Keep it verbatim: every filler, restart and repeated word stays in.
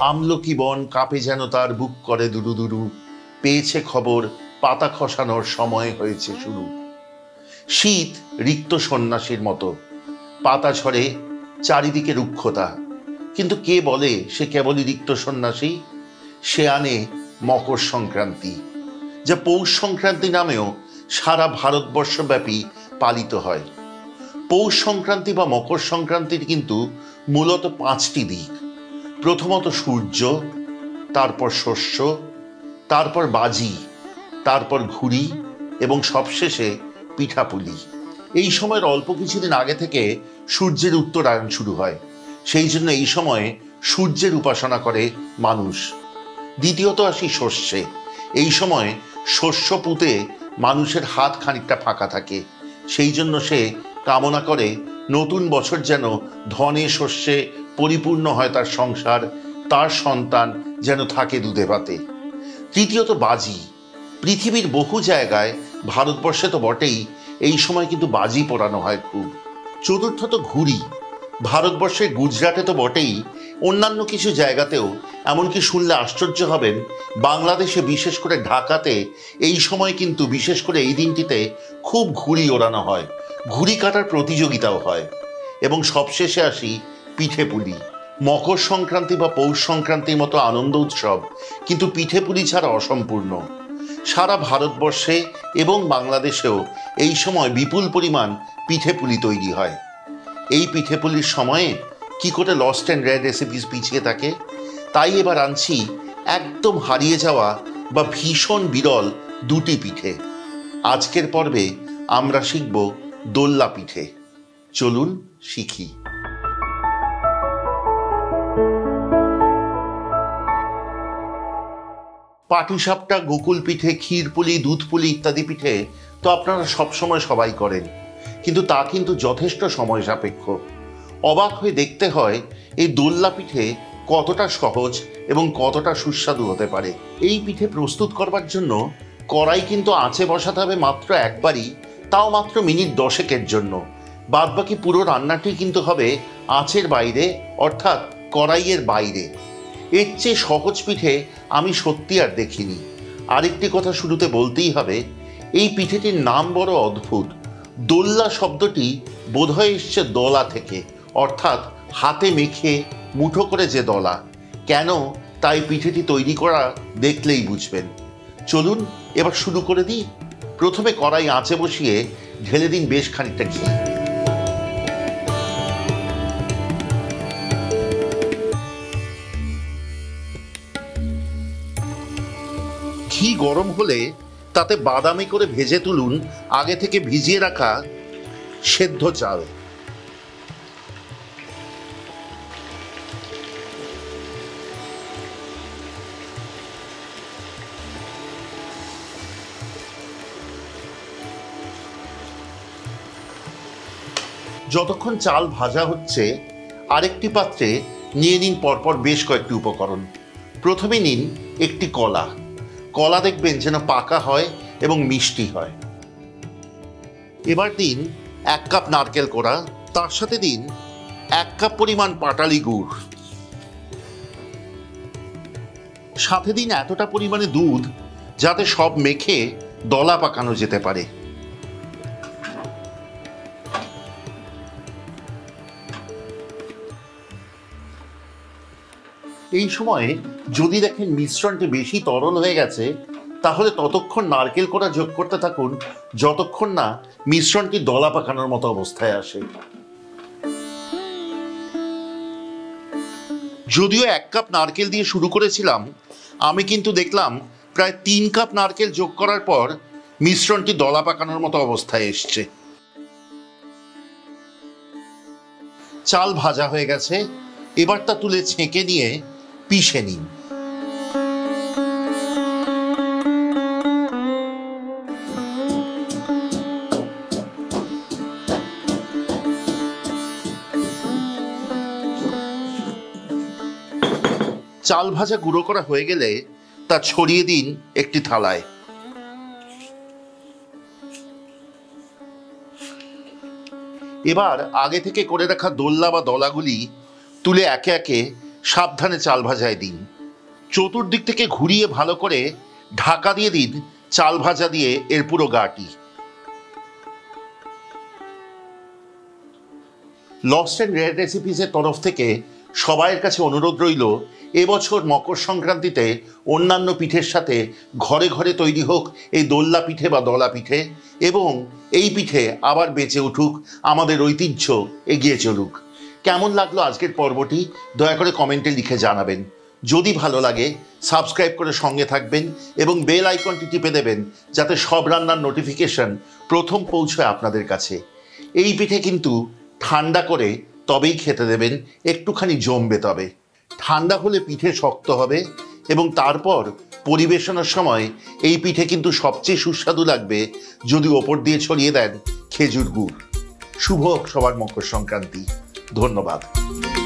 আমলকি বন কাঁপে যেন তার বুক করে দুরু দুরু, পেয়েছে খবর পাতা খসানোর সময় হয়েছে শুরু। শীত রিক্ত সন্ন্যাসীর মতো, পাতা ঝরে, চারিদিকে রুক্ষতা, কিন্তু কে বলে সে কেবলই রিক্ত সন্ন্যাসী? সে আনে মকর সংক্রান্তি, যা পৌষ সংক্রান্তি নামেও সারা ভারতবর্ষব্যাপী পালিত হয়। পৌষ সংক্রান্তি বা মকর সংক্রান্তির কিন্তু মূলত পাঁচটি দিক। প্রথমত সূর্য, তারপর শস্য, তারপর বাজি, তারপর ঘুড়ি এবং সবশেষে পিঠাপুলি। এই সময়ের অল্প কিছুদিন আগে থেকে সূর্যের উত্তরায়ণ শুরু হয়, সেই জন্য এই সময়ে সূর্যের উপাসনা করে মানুষ। দ্বিতীয়ত আসি শস্যে। এই সময় শস্য পুঁতে মানুষের হাত খানিকটা ফাঁকা থাকে, সেই জন্য সে কামনা করে নতুন বছর যেন ধনে শস্যে পরিপূর্ণ হয় তার সংসার, তার সন্তান যেন থাকে দুধে ভাতে। তৃতীয়ত বাজি। পৃথিবীর বহু জায়গায়, ভারতবর্ষে তো বটেই, এই সময় কিন্তু বাজি পোড়ানো হয় খুব। চতুর্থত ঘুড়ি। ভারতবর্ষের গুজরাটে তো বটেই, অন্যান্য কিছু জায়গাতেও, এমনকি শুনলে আশ্চর্য হবেন, বাংলাদেশে বিশেষ করে ঢাকাতে এই সময় কিন্তু বিশেষ করে এই দিনটিতে খুব ঘুড়ি ওড়ানো হয়, ঘুড়ি কাটার প্রতিযোগিতাও হয়। এবং সবশেষে আসি পিঠেপুলি। মকর সংক্রান্তি বা পৌষ সংক্রান্তির মতো আনন্দ উৎসব কিন্তু পিঠেপুলি ছাড়া অসম্পূর্ণ। সারা ভারতবর্ষে এবং বাংলাদেশেও এই সময় বিপুল পরিমাণ পিঠেপুলি তৈরি হয়। এই পিঠেপুলির সময়ে কি করে লস্ট অ্যান্ড রেয়ার রেসিপিস পিছিয়ে থাকে? তাই এবার আনছি একদম হারিয়ে যাওয়া বা ভীষণ বিরল দুটি পিঠে। আজকের পর্বে আমরা শিখব দোল্লা পিঠে। চলুন শিখি। পাটিসাপটা, গোকুল পিঠে, ক্ষীরপুলি, দুধপুলি ইত্যাদি পিঠে তো আপনারা সবসময় সবাই করেন, কিন্তু তা কিন্তু যথেষ্ট সময় সাপেক্ষ। অবাক হয়ে দেখতে হয় এই দোল্লা পিঠে কতটা সহজ এবং কতটা সুস্বাদু হতে পারে। এই পিঠে প্রস্তুত করবার জন্য কড়াই কিন্তু আঁচে বসাতে হবে মাত্র একবারই, তাও মাত্র মিনিট দশেকের জন্য। বাদবাকি পুরো রান্নাটি কিন্তু হবে আঁচের বাইরে, অর্থাৎ কড়াইয়ের বাইরে। এর চেয়ে সহজ পিঠে আমি সত্যি আর দেখিনি। আরেকটি কথা শুরুতে বলতেই হবে, এই পিঠেটির নাম বড় অদ্ভুত। দোল্লা শব্দটি বোধহয় এসছে দলা থেকে, অর্থাৎ হাতে মেখে মুঠো করে যে দলা। কেন তাই পিঠেটি তৈরি করা দেখলেই বুঝবেন। চলুন এবার শুরু করে দিই। প্রথমে কড়াই আঁচে বসিয়ে ঢেলে দিন বেশ খানিকটা ঘি। ঘি গরম হলে তাতে বাদামি করে ভেজে তুলুন আগে থেকে ভিজিয়ে রাখা সেদ্ধ চাল। যতক্ষণ চাল ভাজা হচ্ছে, আরেকটি পাত্রে নিয়ে নিন পরপর বেশ কয়েকটি উপকরণ। প্রথমে নিন একটি কলা। কলা দেখবেন যেন পাকা হয় এবং মিষ্টি হয়। এবার দিন এক কাপ নারকেল কোড়া, তার সাথে দিন এক কাপ পরিমাণ পাটালি গুড়, সাথে দিন এতটা পরিমাণে দুধ যাতে সব মেখে দলা পাকানো যেতে পারে। এই সময়ে যদি দেখেন মিশ্রণটি বেশি তরল হয়ে গেছে, তাহলে ততক্ষণ নারকেল কোড়া যোগ করতে থাকুন যতক্ষণ না মিশ্রণটি দলা পাকানোর মতো অবস্থায় আসে। যদিও এক কাপ নারকেল দিয়ে শুরু করেছিলাম, আমি কিন্তু দেখলাম প্রায় তিন কাপ নারকেল যোগ করার পর মিশ্রণটি দলা পাকানোর মতো অবস্থায় এসছে। চাল ভাজা হয়ে গেছে, এবার তা তুলে ছেঁকে নিয়ে পিষে নিন। চাল ভাজা গুঁড়ো করা হয়ে গেলে তা ছড়িয়ে দিন একটি থালায়। এবার আগে থেকে করে রাখা দোল্লা বা দলাগুলি তুলে একে একে সাবধানে চাল ভাজায় দিন। চতুর্দিক থেকে ঘুরিয়ে ভালো করে ঢাকা দিয়ে দিন চাল ভাজা দিয়ে এর পুরো গাটি। লস্ট অ্যান্ড রেয়ার রেসিপিসের তরফ থেকে সবাইয়ের কাছে অনুরোধ রইল, এবছর মকর সংক্রান্তিতে অন্যান্য পিঠের সাথে ঘরে ঘরে তৈরি হোক এই দোল্লা পিঠে বা দলা পিঠে, এবং এই পিঠে আবার বেঁচে উঠুক, আমাদের ঐতিহ্য এগিয়ে চলুক। কেমন লাগলো আজকের পর্বটি দয়া করে কমেন্টে লিখে জানাবেন। যদি ভালো লাগে সাবস্ক্রাইব করে সঙ্গে থাকবেন এবং বেল আইকনটি টিপে দেবেন যাতে সব রান্নার নোটিফিকেশন প্রথম পৌঁছয় আপনাদের কাছে। এই পিঠে কিন্তু ঠান্ডা করে তবেই খেতে দেবেন, একটুখানি জমবে। তবে ঠান্ডা হলে পিঠে শক্ত হবে এবং তারপর পরিবেশনের সময় এই পিঠে কিন্তু সবচেয়ে সুস্বাদু লাগবে যদি ওপর দিয়ে ছড়িয়ে দেন খেজুর গুড়। শুভ হোক সবার মকর সংক্রান্তি। ধন্যবাদ।